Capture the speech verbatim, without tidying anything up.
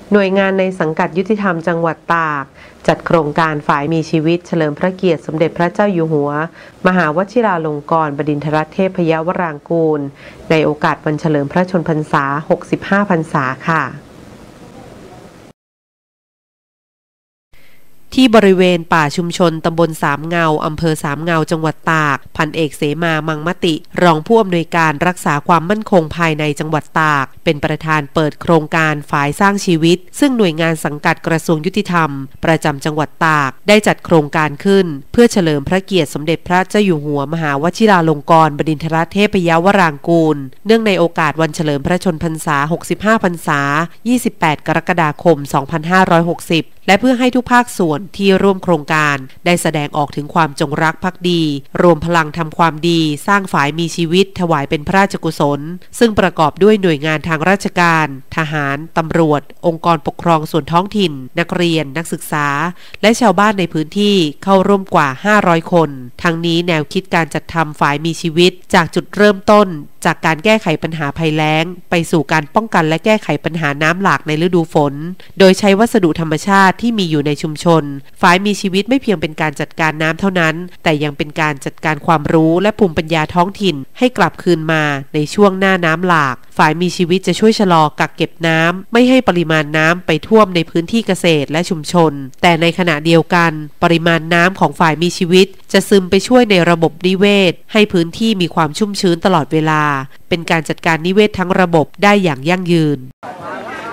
หน่วยงานในสังกัดยุติธรรมจังหวัดตากจัดโครงการฝ่ายมีชีวิตเฉลิมพระเกียรติสมเด็จพระเจ้าอยู่หัวมหาวชิราลงกรณ์บดินทรเทพยวรางกูลในโอกาสวันเฉลิมพระชนมพรรษาหกสิบห้าพรรษาค่ะที่บริเวณป่าชุมชนตำบลสามเงาอำเภอสามเงาจังหวัดตากพันเอกเสมามังมติรองผู้อำนวยการรักษาความมั่นคงภายในจังหวัดตากเป็นประธานเปิดโครงการฝ่ายสร้างชีวิตซึ่งหน่วยงานสังกัดกระทรวงยุติธรรมประจำจังหวัดตากได้จัดโครงการขึ้นเพื่อเฉลิมพระเกียรติสมเด็จพระเจ้าอยู่หัวมหาวชิราลงกรณ์บดินทรเทพยวรางกูลเนื่องในโอกาสวันเฉลิมพระชนมพรรษาหกสิบห้าพรรษายี่สิบแปดกรกฎาคมสองพันห้าร้อยหกสิบและเพื่อให้ทุกภาคส่วนที่ร่วมโครงการได้แสดงออกถึงความจงรักภักดีรวมพลังทำความดีสร้างฝ่ายมีชีวิตถวายเป็นพระราชกุศลซึ่งประกอบด้วยหน่วยงานทางราชการทหารตำรวจองค์กรปกครองส่วนท้องถิ่นนักเรียนนักศึกษาและชาวบ้านในพื้นที่เข้าร่วมกว่าห้าร้อยคนทั้งนี้แนวคิดการจัดทำฝ่ายมีชีวิตจากจุดเริ่มต้นจากการแก้ไขปัญหาภัยแล้งไปสู่การป้องกันและแก้ไขปัญหาน้ำหลากในฤดูฝนโดยใช้วัสดุธรรมชาติที่มีอยู่ในชุมชนฝ่ายมีชีวิตไม่เพียงเป็นการจัดการน้ำเท่านั้นแต่ยังเป็นการจัดการความรู้และภูมิปัญญาท้องถิ่นให้กลับคืนมาในช่วงหน้าน้ำหลากฝ่ายมีชีวิตจะช่วยชะลอกักเก็บน้ำไม่ให้ปริมาณน้ำไปท่วมในพื้นที่เกษตรและชุมชนแต่ในขณะเดียวกันปริมาณน้ำของฝ่ายมีชีวิตจะซึมไปช่วยในระบบนิเวศให้พื้นที่มีความชุ่มชื้นตลอดเวลาเป็นการจัดการนิเวศทั้งระบบได้อย่างยั่งยืน